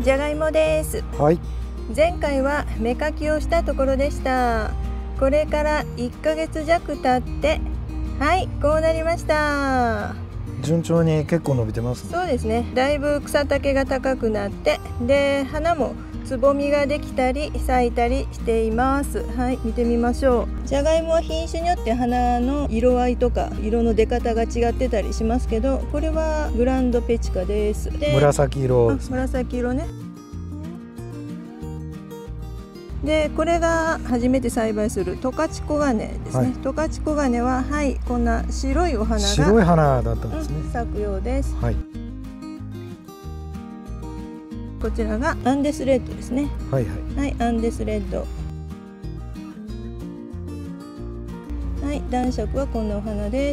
じゃがいもです。 はい。 前回は芽かきをしたところでした。これから1ヶ月弱経って、はい、こうなりました。 順調に結構伸びてますね。 そうですね。だいぶ草丈が高くなって、で花もつぼみができたり咲いたりしています。はい、見てみましょう。じゃがいもは品種によって花の色合いとか色の出方が違ってたりしますけど、これはグランドペチカです。で、 紫色ですね。 紫色ね。でこれが初めて栽培する十勝黄金ですね。十勝黄金は、はい、こんな白いお花が白い花だったんですね。 咲くようです。 はい。 こちらがアンデスレッドですね。 はいはい。 はい、アンデスレッド。はい、男爵はこんなお花です。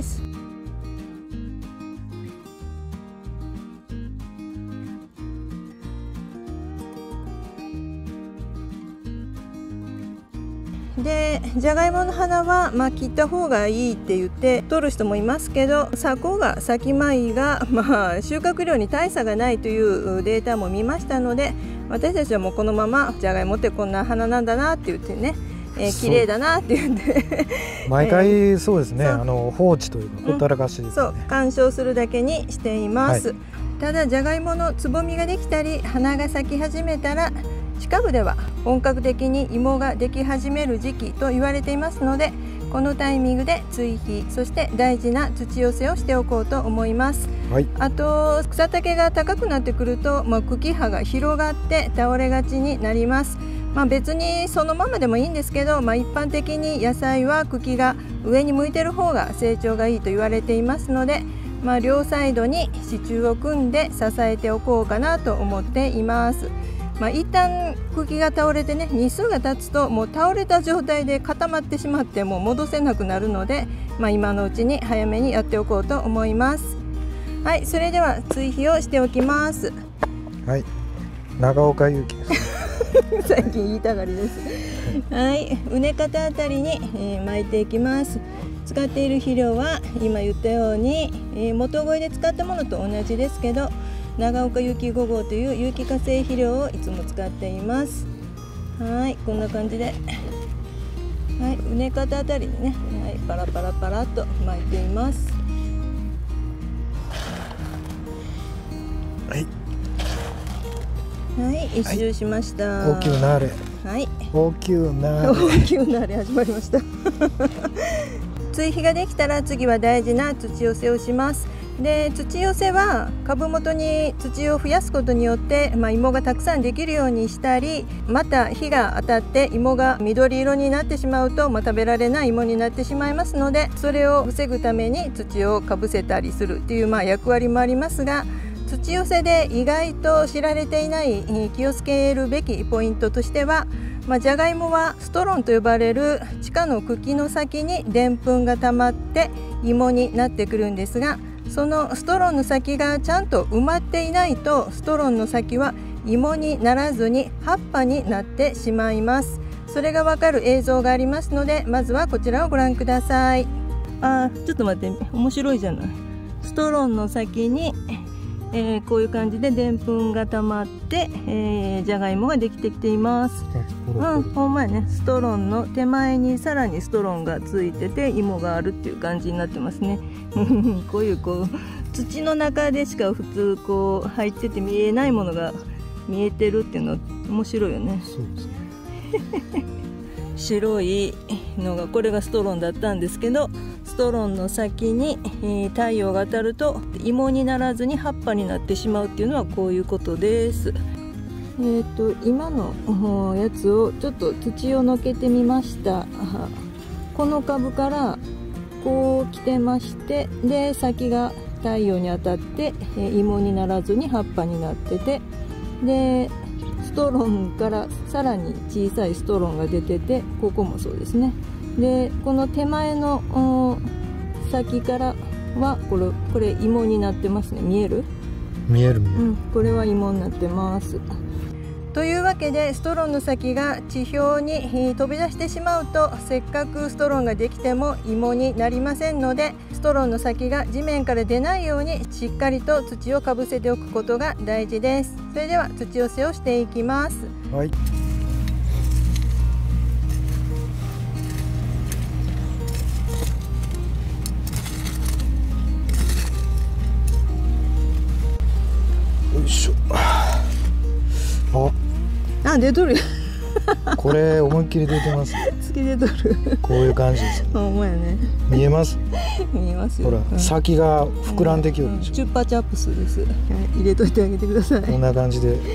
でじゃがいもの花は、切った方がいいって言って取る人もいますけど、咲こうが咲きまいが、収穫量に大差がないというデータも見ましたので、私たちはもうこのままじゃがいもってこんな花なんだなって言ってね、綺麗だなって言って毎回そうですね、放置というかほったらかしですね。 そう鑑賞するだけにしています。はい、ただじゃがいものつぼみができたり花が咲き始めたら、近部では本格的に芋ができ始める時期と言われていますので、このタイミングで追肥、そして大事な土寄せをしておこうと思います。はい、あと草丈が高くなってくると、茎葉が広がって倒れがちになります。別にそのままでもいいんですけど、一般的に野菜は茎が上に向いてる方が成長がいいと言われていますので、両サイドに支柱を組んで支えておこうかなと思っています。一旦茎が倒れてね、日数が経つともう倒れた状態で固まってしまって、もう戻せなくなるので、今のうちに早めにやっておこうと思います。はい、それでは追肥をしておきます。 はい、長岡ゆうきです最近言いたがりです。はい、畝肩あたりに、巻いていきます。使っている肥料は今言ったように、元肥で使ったものと同じですけど、長岡有機5号という有機化成肥料をいつも使っています。はい、こんな感じで、はい、畝肩あたりにね、はい、パラパラパラと巻いています。 はい。 はい、一周しました。 はい、大きくなれ。 はい。 大きくなれ。 大きくなれ始まりました。追肥ができたら次は大事な土寄せをします。で土寄せは株元に土を増やすことによって、芋がたくさんできるようにしたり、また日が当たって芋が緑色になってしまうと、食べられない芋になってしまいますので、それを防ぐために土をかぶせたりするっていう、役割もありますが、土寄せで意外と知られていない気をつけるべきポイントとしては、じゃがいもはストロンと呼ばれる地下の茎の先にでんぷんが溜まって芋になってくるんですが、そのストロンの先がちゃんと埋まっていないと、ストロンの先は芋にならずに葉っぱになってしまいます。それがわかる映像がありますので、まずはこちらをご覧ください。ちょっと待って、面白いじゃない。ストロンの先にこういう感じででんぷんが溜まって、じゃがいもができてきています。ほんまやね、ストロンの手前にさらにストロンがついてて芋があるっていう感じになってますね。こういう土の中でしか普通入ってて見えないものが見えてるっていうの面白いよね。 そうですね。 白いのがこれがストロンだったんですけど、ストロンの先に、太陽が当たると芋にならずに葉っぱになってしまうっていうのはこういうことです。今のやつをちょっと土をのけてみました。この株からこう来てまして、で先が太陽に当たって、芋にならずに葉っぱになってて、でストロンからさらに小さいストロンが出てて、ここもそうですね。でこの手前の先からはこれ芋になってますね。見える？ 見える。 これは芋になってます。 というわけでストローの先が地表に飛び出してしまうと、せっかくストローができても芋になりませんので、ストローの先が地面から出ないようにしっかりと土をかぶせておくことが大事です。それでは土寄せをしていきます。 はい。よいしょ。 あ、出とる。 これ思いっきり出てます。 突き出とる。 こういう感じですね。 ほんまやね。 見えます。 見えますよ。 ほら、先が膨らんできよるでしょ。 チュッパチャップスです。はい、入れといてあげてください。 こんな感じで。はい、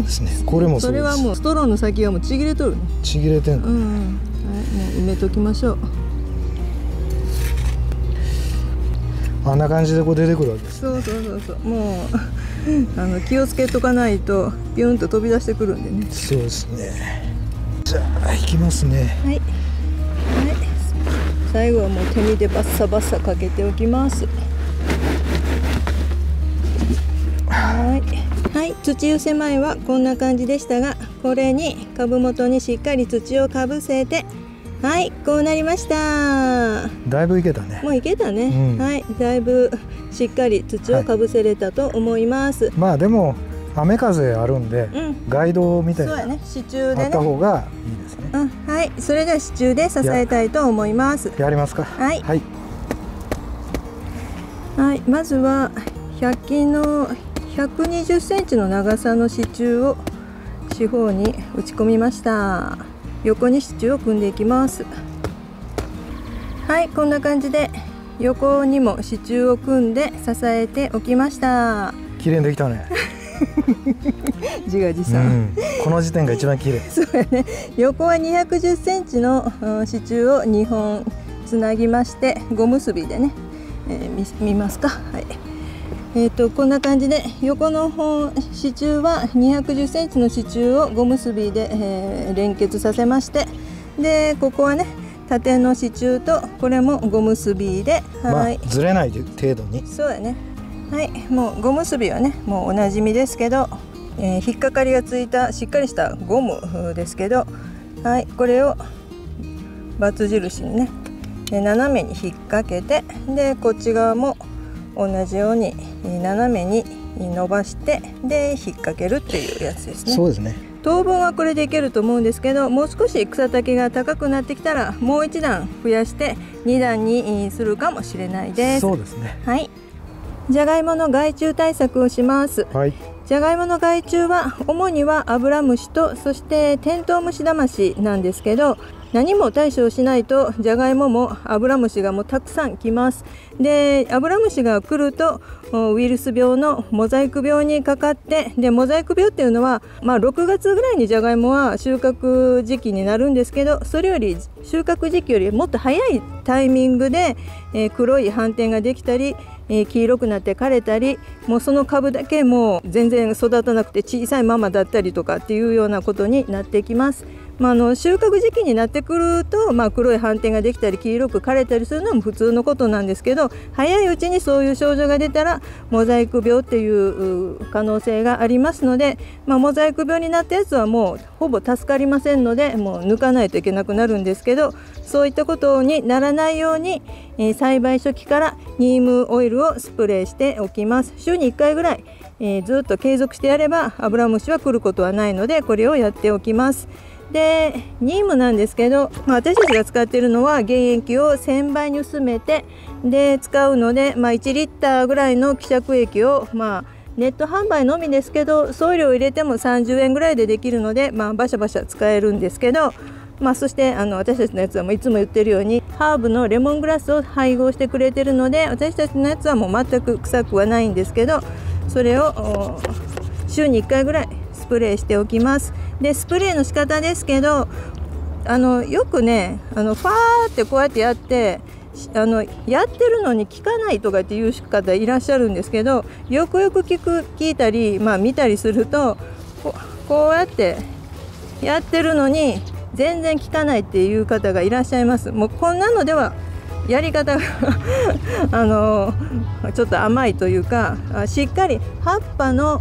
ですね。これもそうです。 それはもうストローの先はもうちぎれとるね。 ちぎれてんの。 はい、もう埋めときましょう。 あんな感じでこう出てくるわけです。 そう。もう気をつけとかないとビュンと飛び出してくるんでね。 そうですね。じゃあ行きますね。 はい。最後はもう手にでバッサバッサかけておきます。はい、土寄せ前はこんな感じでしたが、これに株元にしっかり土をかぶせて、はい、こうなりました。 だいぶいけたね。 もういけたね。はい、だいぶしっかり土をかぶせれたと思います。 まあでも雨風あるんで、ガイドみたいなの支柱でね、 あった方がいいですね。 はい、それでは支柱で支えたいと思います。 やりますか。 はい、まずは100均の120センチの長さの支柱を四方に打ち込みました。横に支柱を組んでいきます。はい、こんな感じで横にも支柱を組んで支えておきました。 綺麗にできたね。 自画自賛、 この時点が一番綺麗。 そうやね。横は210センチの支柱を2本つなぎまして、ゴム結びでね、見ますか。はい。こんな感じで横の支柱は210センチの支柱をゴム結びで、連結させまして、でここはね縦の支柱とこれもゴム結びで、はい、 ずれない程度に。 そうやね。はい、もうゴム結びはねもうおなじみですけど、引っかかりがついたしっかりしたゴムですけど、はい、これをバツ印にね斜めに引っ掛けて、でこっち側も同じように斜めに伸ばしてで引っ掛けるっていうやつですね。 そうですね。 当分はこれでいけると思うんですけど、もう少し草丈が高くなってきたらもう1段増やして2段にするかもしれないです。 そうですね。 はい。じゃがいもの害虫対策をします。 はい。 じゃがいもの害虫は主にはアブラムシとそしてテントウムシダマシなんですけど、何も対処しないとじゃがいももアブラムシがもうたくさん来ます。でアブラムシが来るとウイルス病のモザイク病にかかって、でモザイク病っていうのは、6月ぐらいにじゃがいもは収穫時期になるんですけど、それより収穫時期よりもっと早いタイミングで、黒い斑点ができたり、黄色くなって枯れたり、もうその株だけもう全然育たなくて小さいままだったりとかっていうようなことになってきます。収穫時期になってくると、黒い斑点ができたり黄色く枯れたりするのも普通のことなんですけど、早いうちにそういう症状が出たらモザイク病っていう可能性がありますので、モザイク病になったやつはもうほぼ助かりませんので、もう抜かないといけなくなるんですけど、そういったことにならないように、栽培初期からニームオイルをスプレーしておきます。週に1回ぐらい、ずっと継続してやればアブラムシは来ることはないので、これをやっておきます。でニームなんですけど、私たちが使っているのは原液を1000倍に薄めてで使うので、1リッターぐらいの希釈液を、ネット販売のみですけど送料入れても30円ぐらいでできるので、バシャバシャ使えるんですけど、そして私たちのやつはもういつも言ってるようにハーブのレモングラスを配合してくれてるので、私たちのやつはもう全く臭くはないんですけど、それを週に1回ぐらいスプレーしておきます。でスプレーの仕方ですけど、よくねファーってこうやってやってやってるのに効かないとかっていう方いらっしゃるんですけど、よくよく聞いたり、見たりするとこうやってやってるのに全然効かないっていう方がいらっしゃいます。もうこんなのではやり方がちょっと甘いというか、しっかり葉っぱの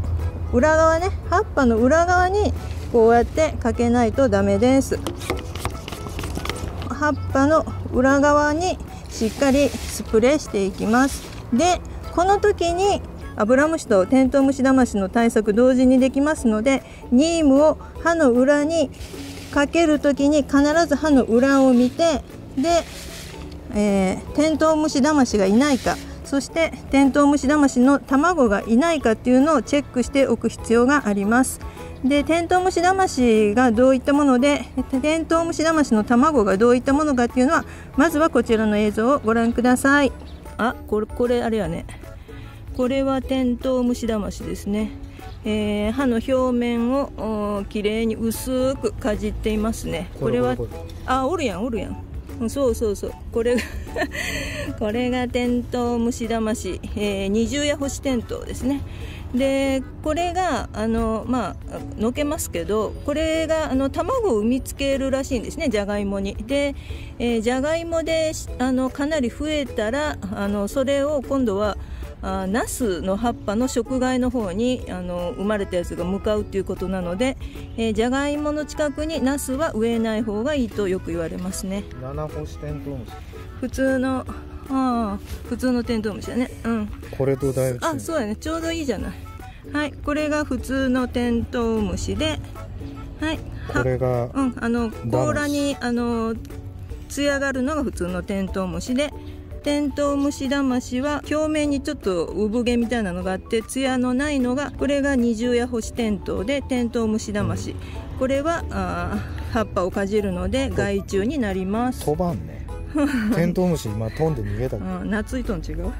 裏側ね、葉っぱの裏側にこうやってかけないとダメです。葉っぱの裏側にしっかりスプレーしていきます。でこの時にアブラムシとテントウムシダマシの対策同時にできますので、ニームを刃の裏にかける時に必ず刃の裏を見て、で、テントウムシダマシがいないか、そしてテントウムシダマシの卵がいないかっていうのをチェックしておく必要があります。でテントウムシダマシがどういったもので、テントウムシダマシの卵がどういったものかっていうのは、まずはこちらの映像をご覧ください。あ、これあれやね、これはテントウムシダマシですね。葉の表面をきれいに薄くかじっていますね。これはおるやんそうこれがこれがテントウムシダマシ、二重矢干しテントウですね。でこれがのけますけど、これが卵を産みつけるらしいんですね、じゃがいもに。で、じゃがいもでかなり増えたらそれを今度はナスの葉っぱの食害の方に生まれたやつが向かうということなので、じゃがいもの近くにナスは植えない方がいいとよく言われますね。 七干しテントウムシ、 普通のテントウムシだね。 これとだいぶ違う。 そうやね、ちょうどいいじゃない。はい、これが普通のテントウムシで、はい、 これが甲羅に艶があるのが普通のテントウムシで、テントウムシダマシは表面にちょっと産毛みたいなのがあって艶のないのが、これが二重矢干しテントウでテントウムシダマシ、これは葉っぱをかじるので害虫になります。 飛ばんねテントウムシ今飛んで逃げた夏いとん違う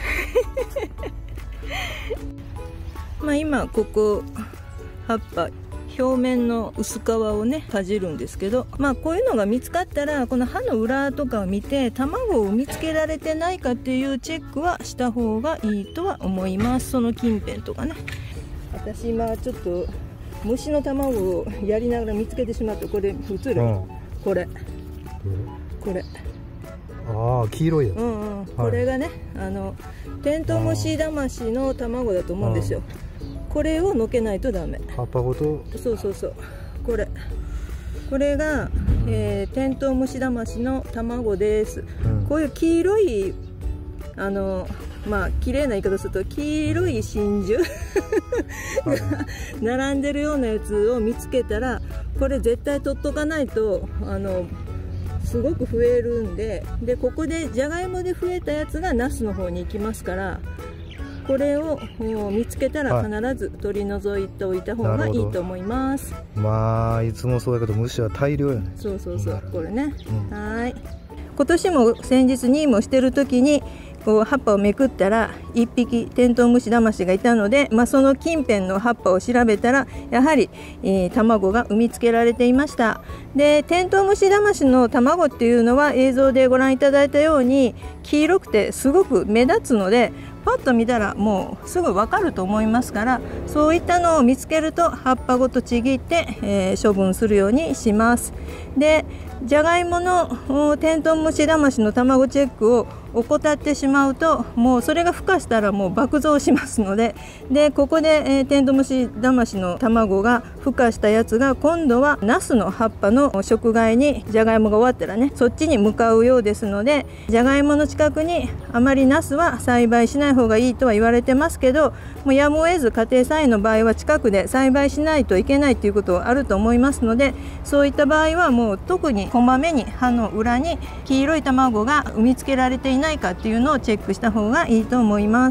今ここ葉っぱ表面の薄皮をねかじるんですけど、こういうのが見つかったらこの葉の裏とかを見て卵を産みつけられてないかっていうチェックはした方がいいとは思います。その近辺とかね。私今ちょっと虫の卵をやりながら見つけてしまって、これ映る、これ黄色いやつ、 これがねテントウムシダマシの卵だと思うんですよ。これをのけないとダメ。 葉っぱごと。 そうこれが、テントウムシダマシの卵です。こういう黄色い綺麗な言い方すると黄色い真珠が並んでるようなやつを見つけたら、これ絶対取っとかないとすごく増えるんで、ここでじゃがいもで増えたやつがナスの方に行きますから、これを見つけたら必ず取り除いておいた方がいいと思います。 いつもそうやけど虫は大量やね。 そうこれね、はい。今年も先日ニームをしてる時に葉っぱをめくったら1匹テントウムシダマシがいたので、その近辺の葉っぱを調べたらやはり、卵が産みつけられていました。でテントウムシダマシの卵っていうのは映像でご覧いただいたように黄色くてすごく目立つので、パッと見たらもうすぐ分かると思いますから、そういったのを見つけると葉っぱごとちぎって、処分するようにします。でじゃがいものテントウムシダマシの卵チェックを怠ってしまうと、もうそれが孵化したらもう爆増しますので、ここで、テントウムシダマシの卵が孵化したやつが今度はナスの葉っぱの食害にじゃがいもが終わったらね、そっちに向かうようですので、じゃがいもの近くにあまりナスは栽培しない方がいいとは言われてますけど、もうやむを得ず家庭菜園の場合は近くで栽培しないといけないということはあると思いますので、そういった場合はもう特にこまめに葉の裏に黄色い卵が産みつけられていないかっていうのをチェックした方がいいと思います。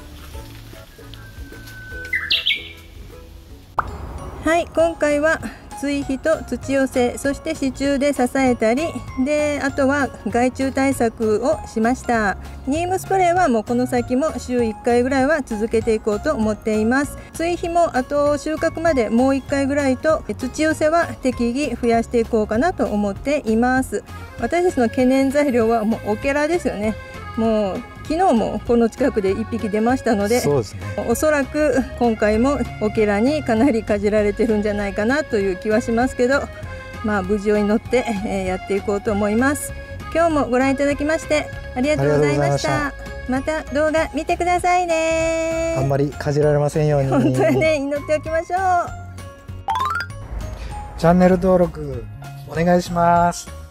はい、今回は追肥と土寄せ、そして支柱で支えたりで、あとは害虫対策をしました。ニームスプレーはもうこの先も週1回ぐらいは続けていこうと思っています。追肥もあと収穫までもう1回ぐらいと、土寄せは適宜増やしていこうかなと思っています。私たちの懸念材料はもうオケラですよね。もう昨日もこの近くで1匹出ましたので、 そうですね、 おそらく今回もオケラにかなりかじられてるんじゃないかなという気はしますけど、無事を祈って、やっていこうと思います。今日もご覧いただきましてありがとうございました。また動画見てくださいね。 あんまりかじられませんように。 本当はね、祈っておきましょう。 チャンネル登録お願いします。